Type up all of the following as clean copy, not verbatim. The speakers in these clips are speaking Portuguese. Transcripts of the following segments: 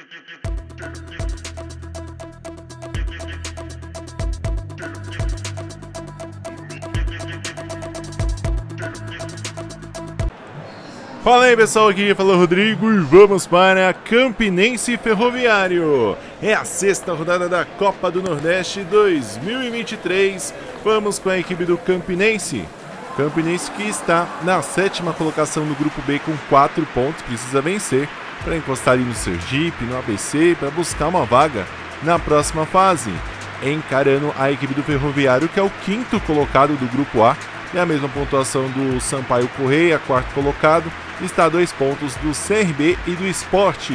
Fala aí pessoal, aqui fala o Rodrigo e vamos para Campinense e Ferroviário. É a sexta rodada da Copa do Nordeste 2023. Vamos com a equipe do Campinense. Campinense que está na sétima colocação do grupo B com 4 pontos, precisa vencer para encostar ali no Sergipe, no ABC, para buscar uma vaga na próxima fase. Encarando a equipe do Ferroviário, que é o quinto colocado do grupo A, é a mesma pontuação do Sampaio Correia, quarto colocado, está a 2 pontos do CRB e do Sport.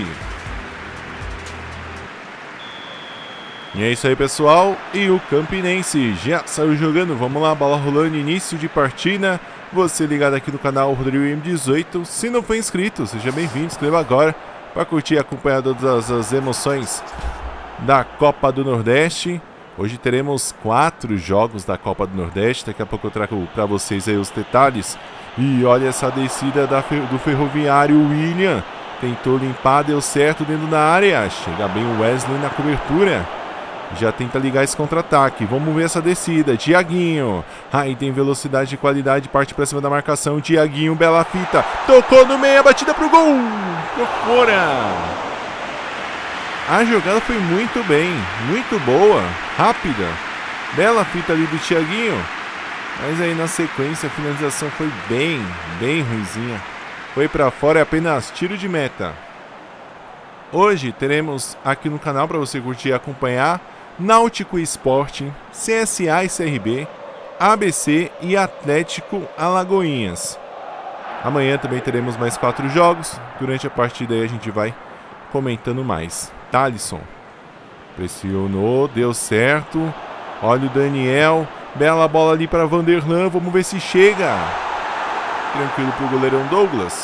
E é isso aí pessoal, e o Campinense já saiu jogando, vamos lá, bola rolando, início de partida. Você ligado aqui no canal Rodrigo M18, se não for inscrito, seja bem-vindo, inscreva agora para curtir e acompanhar todas as emoções da Copa do Nordeste. Hoje teremos 4 jogos da Copa do Nordeste, daqui a pouco eu trago para vocês aí os detalhes. E olha essa descida do Ferroviário, o William tentou limpar, deu certo dentro da área, chega bem o Wesley na cobertura, já tenta ligar esse contra-ataque, vamos ver essa descida, Thiaguinho, aí tem velocidade e qualidade, parte para cima da marcação, Thiaguinho, bela fita, tocou no meio, a batida pro gol, por fora. A jogada foi muito bem, muito boa, rápida, bela fita ali do Thiaguinho, mas aí na sequência a finalização foi bem ruizinha, foi para fora, é apenas tiro de meta. Hoje teremos aqui no canal para você curtir e acompanhar Náutico e Sport, CSA e CRB, ABC e Atlético Alagoinhas. Amanhã também teremos mais 4 jogos, durante a partida aí a gente vai comentando mais. Thalisson pressionou, deu certo, olha o Daniel, bela bola ali para Vanderlan, vamos ver se chega, tranquilo para o goleirão Douglas,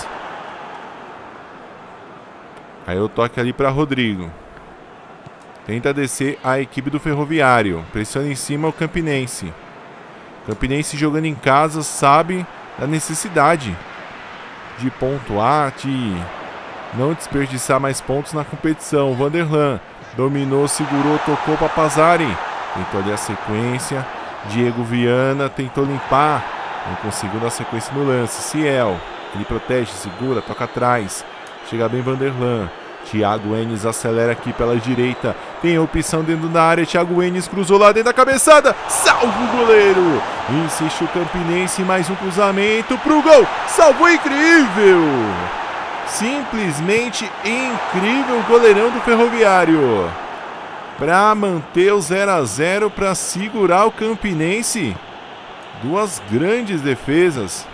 aí o toque ali para Rodrigo, tenta descer a equipe do Ferroviário, pressiona em cima o Campinense, Campinense jogando em casa, sabe da necessidade de pontuar, de não desperdiçar mais pontos na competição. Vanderlan dominou, segurou, tocou para Pazari, tentou ali a sequência, Diego Viana tentou limpar, não conseguiu dar sequência no lance, Ciel, ele protege, segura, toca atrás, chega bem Vanderlan, Thiago Enes acelera aqui pela direita, tem a opção dentro da área, Thiago Enes cruzou lá dentro da cabeçada, salva o goleiro, insiste o Campinense, mais um cruzamento pro gol, salvou, incrível! Simplesmente incrível o goleirão do Ferroviário para manter o 0 a 0, para segurar o Campinense. 2 grandes defesas.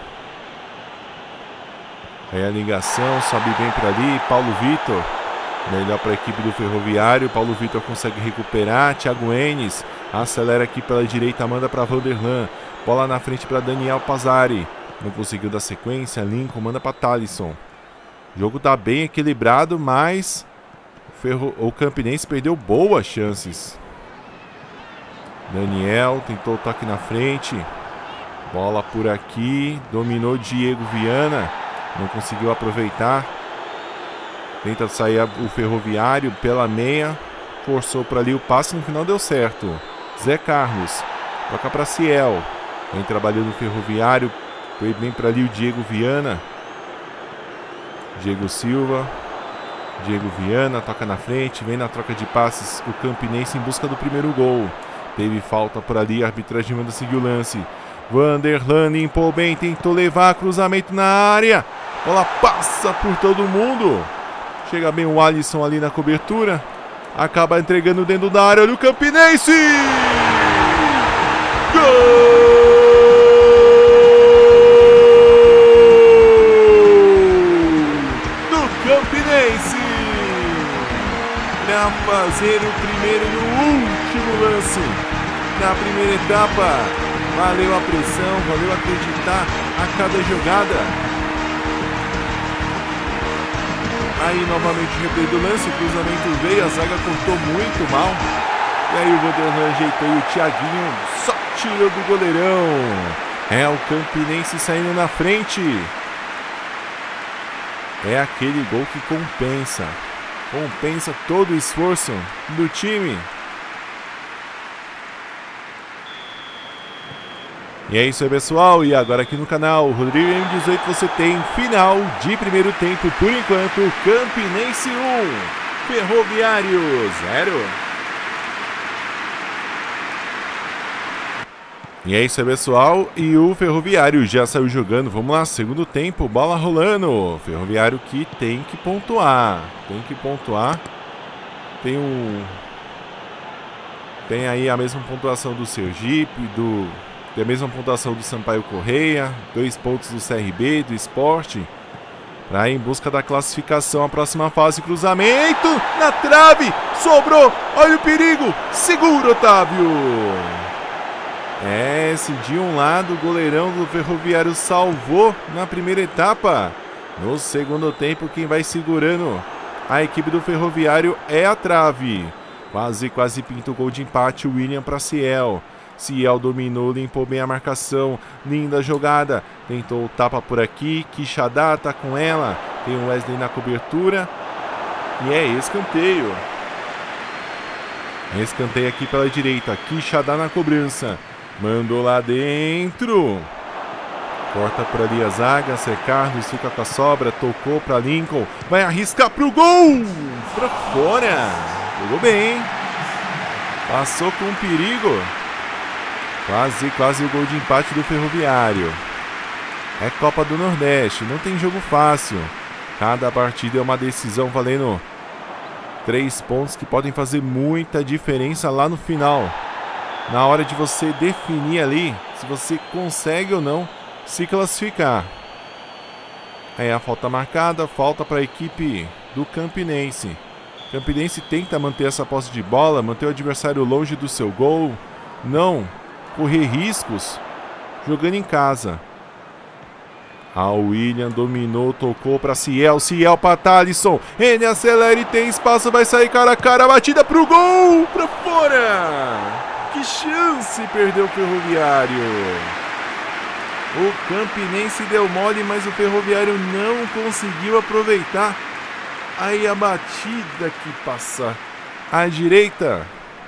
Aí a ligação, sobe bem para ali, Paulo Vitor, melhor para a equipe do Ferroviário, Paulo Vitor consegue recuperar, Thiago Enes acelera aqui pela direita, manda para Vanderlan, bola na frente para Daniel Pazari, não conseguiu dar sequência, Lincoln manda para Thalisson. O jogo tá bem equilibrado, mas o Campinense perdeu boas chances. Daniel tentou o toque na frente. Bola por aqui. Dominou Diego Viana. Não conseguiu aproveitar. Tenta sair o Ferroviário pela meia. Forçou para ali o passe, no final deu certo. Zé Carlos. Toca para Ciel. Vem trabalhando o Ferroviário. Foi bem para ali o Diego Viana. Diego Silva, Diego Viana, toca na frente, vem na troca de passes o Campinense em busca do primeiro gol. Teve falta por ali, a arbitragem manda seguir o lance. Vanderlan limpou bem, tentou levar, cruzamento na área. Bola passa por todo mundo. Chega bem o Alisson ali na cobertura. Acaba entregando dentro da área, olha o Campinense! Gol! Para fazer o primeiro e o último lance na primeira etapa. Valeu a pressão, valeu acreditar a cada jogada. Aí novamente o replay do lance, o cruzamento veio, a zaga cortou muito mal. E aí o Vanderlan ajeitou e o Thiaguinho só tirou do goleirão. É o Campinense saindo na frente. É aquele gol que compensa. compensa todo o esforço do time. E é isso aí, pessoal, e agora aqui no canal Rodrigo M18 você tem final de primeiro tempo, por enquanto, Campinense 1, Ferroviário 0. E é isso aí, pessoal, e o Ferroviário já saiu jogando, vamos lá, segundo tempo, bola rolando, Ferroviário que tem que pontuar, tem aí a mesma pontuação do Sergipe, tem a mesma pontuação do Sampaio Correia, 2 pontos do CRB, do Sport, para ir em busca da classificação. A próxima fase, cruzamento, na trave, sobrou, olha o perigo, segura, Otávio. Se de um lado o goleirão do Ferroviário salvou na primeira etapa, no segundo tempo quem vai segurando a equipe do Ferroviário é a trave. Quase pinta o gol de empate, o William para Ciel. Ciel dominou, limpou bem a marcação, linda jogada, tentou o tapa por aqui, Quixadá tá com ela, tem o Wesley na cobertura e é escanteio. Escanteio aqui pela direita, Quixadá na cobrança, mandou lá dentro, corta por ali a zaga, Zé Carlos fica com a sobra, tocou para Lincoln, vai arriscar pro gol, para fora, pegou bem, passou com perigo. Quase o gol de empate do Ferroviário. É Copa do Nordeste, não tem jogo fácil. Cada partida é uma decisão valendo 3 pontos que podem fazer muita diferença lá no final. Na hora de você definir ali se você consegue ou não se classificar. Aí a falta marcada, falta para a equipe do Campinense. Campinense tenta manter essa posse de bola, manter o adversário longe do seu gol. Não correr riscos jogando em casa. O William dominou, tocou para Ciel para Thalisson, ele acelera e tem espaço, vai sair cara a cara, batida pro gol, para fora. Que chance perdeu o Ferroviário. O Campinense deu mole, mas o Ferroviário não conseguiu aproveitar. Aí a batida que passa à direita.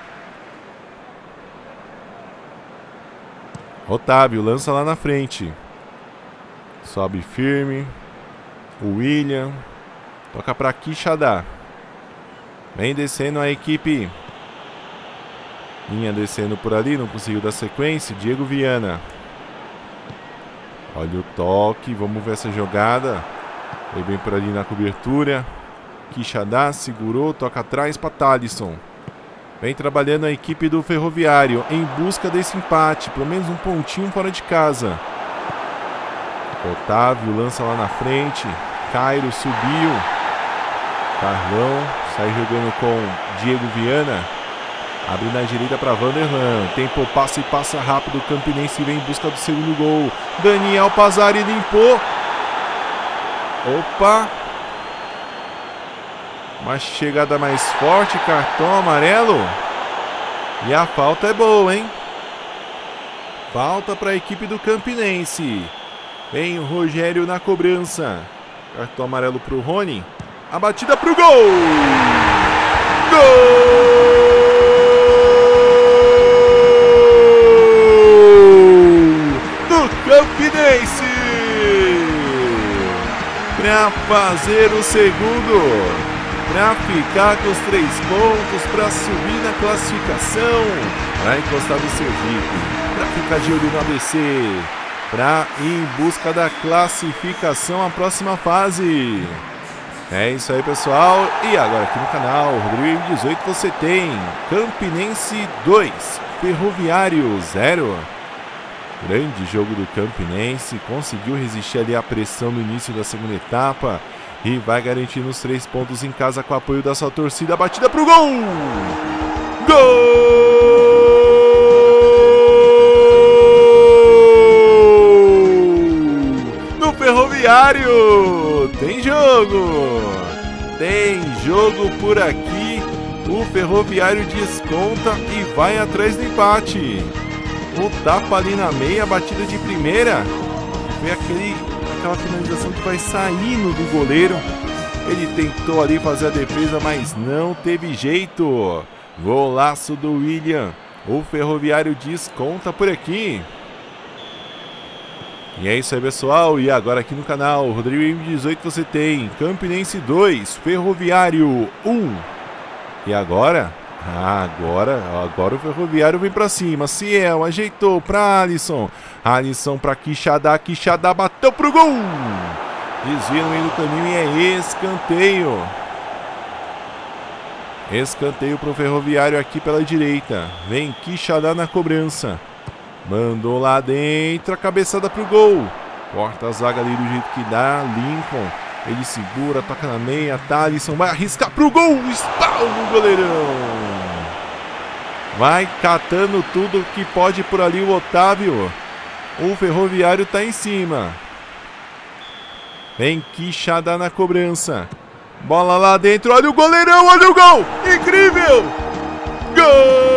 Otávio lança lá na frente. Sobe firme. O William. Toca para Quixadá. Vem descendo a equipe. Linha descendo por ali. Não conseguiu dar sequência. Diego Viana. Olha o toque. Vamos ver essa jogada. Foi bem por ali na cobertura. Quixadá segurou. Toca atrás para Thalisson. Vem trabalhando a equipe do Ferroviário em busca desse empate, pelo menos um pontinho fora de casa. Otávio lança lá na frente, Cairo subiu, Carlão sai jogando com Diego Viana, abre na direita para Vanderlan, tempo passa e passa rápido, o Campinense vem em busca do segundo gol, Daniel Pazari limpou, opa! Uma chegada mais forte, cartão amarelo. E a falta é boa, hein? Falta para a equipe do Campinense. Vem o Rogério na cobrança. Cartão amarelo para o Rony. A batida para o gol! Gol! Do Campinense! Para fazer o segundo. Para ficar com os 3 pontos, para subir na classificação, para encostar no Sergipe, para ficar de olho no ABC, para ir em busca da classificação à próxima fase. É isso aí, pessoal, e agora aqui no canal Rodrigo M18 você tem Campinense 2, Ferroviário 0. Grande jogo do Campinense, conseguiu resistir ali à pressão no início da segunda etapa. E vai garantindo os 3 pontos em casa com o apoio da sua torcida. Batida pro gol! Gol! Do Ferroviário! Tem jogo! Tem jogo por aqui. O Ferroviário desconta e vai atrás do empate. O tapa ali na meia, batida de primeira. Foi aquela finalização que vai saindo do goleiro Ele tentou ali fazer a defesa, mas não teve jeito. Golaço do William. O Ferroviário desconta por aqui. E é isso aí, pessoal. E agora aqui no canal Rodrigo M18 você tem Campinense 2, Ferroviário 1. E agora? Agora o Ferroviário vem pra cima. Ciel ajeitou pra Alisson. Alisson pra Quixadá. Quixadá bateu pro gol. Desvia no meio do caminho e é escanteio. Escanteio pro Ferroviário aqui pela direita. Vem Quixadá na cobrança. Mandou lá dentro a cabeçada pro gol. Corta a zaga ali do jeito que dá. Lincoln. Ele segura, toca na meia. Thalisson vai arriscar pro gol. Espalma o goleirão. Vai catando tudo que pode por ali o Otávio. O Ferroviário tá em cima. Vem Quixadá na cobrança. Bola lá dentro. Olha o goleirão, olha o gol. Incrível. Gol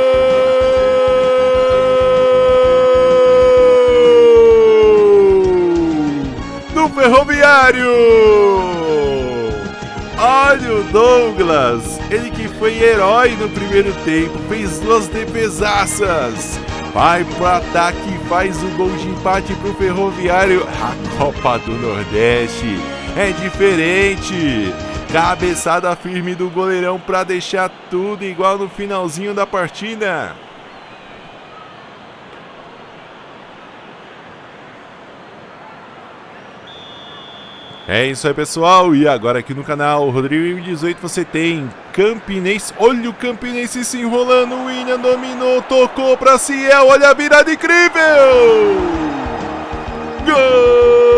do Ferroviário. Olha o Douglas. Ele que foi herói no primeiro tempo. Fez 2 defesaças. Vai pro ataque e faz o gol de empate pro Ferroviário. A Copa do Nordeste é diferente. Cabeçada firme do goleirão para deixar tudo igual no finalzinho da partida. É isso aí, pessoal. E agora aqui no canal Rodrigo M18 você tem Campinense. Olha o Campinense se enrolando. O William dominou, tocou para Ciel. Olha a virada incrível. Gol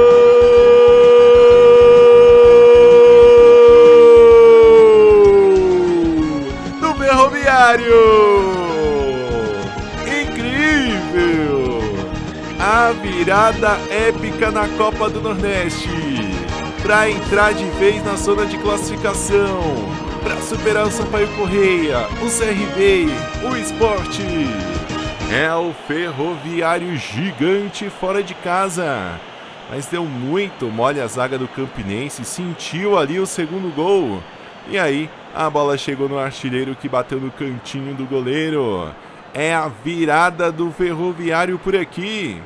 do Ferroviário. Incrível. A virada épica na Copa do Nordeste. Para entrar de vez na zona de classificação, para superar o Sampaio Correia, o CRB, o Sport. É o Ferroviário gigante fora de casa, mas deu muito mole a zaga do Campinense, sentiu ali o segundo gol. E aí a bola chegou no artilheiro que bateu no cantinho do goleiro. É a virada do Ferroviário por aqui.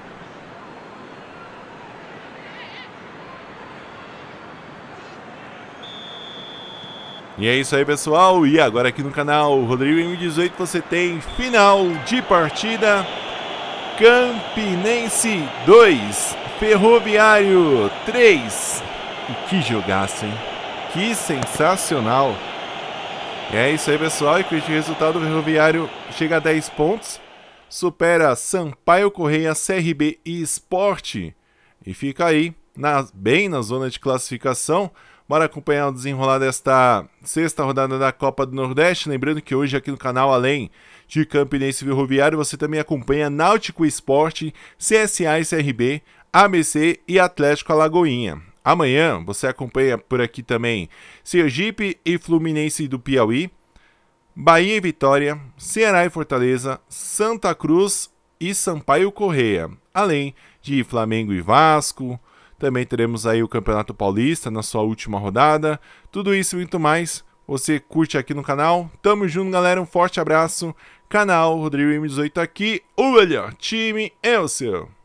E é isso aí, pessoal. E agora aqui no canal Rodrigo M18 você tem final de partida. Campinense 2, Ferroviário 3. E que jogaço, hein? Que sensacional. E é isso aí, pessoal. E com este resultado o Ferroviário chega a 10 pontos. Supera Sampaio Correia, CRB e Sport. E fica aí bem na zona de classificação. Bora acompanhar o desenrolar desta 6ª rodada da Copa do Nordeste. Lembrando que hoje aqui no canal, além de Campinense e Ferroviário, você também acompanha Náutico Sport, CSA e CRB, ABC e Atlético Alagoinha. Amanhã você acompanha por aqui também Sergipe e Fluminense do Piauí, Bahia e Vitória, Ceará e Fortaleza, Santa Cruz e Sampaio Correia, além de Flamengo e Vasco. Também teremos aí o Campeonato Paulista na sua última rodada. Tudo isso e muito mais, você curte aqui no canal. Tamo junto, galera. Um forte abraço. Canal Rodrigo M18 aqui. O melhor time é o seu.